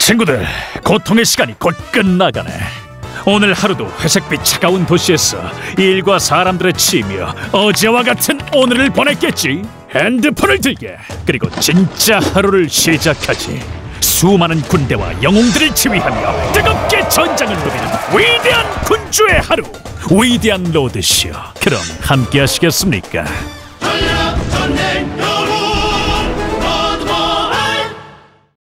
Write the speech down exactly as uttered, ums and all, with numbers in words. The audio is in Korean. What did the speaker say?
친구들, 고통의 시간이 곧 끝나가네. 오늘 하루도 회색빛 차가운 도시에서 일과 사람들의 치이며 어제와 같은 오늘을 보냈겠지. 핸드폰을 들게, 그리고 진짜 하루를 시작하지. 수많은 군대와 영웅들을 지휘하며 뜨겁게 전장을 누비는 위대한 군주의 하루, 위대한 로드쇼. 그럼 함께 하시겠습니까?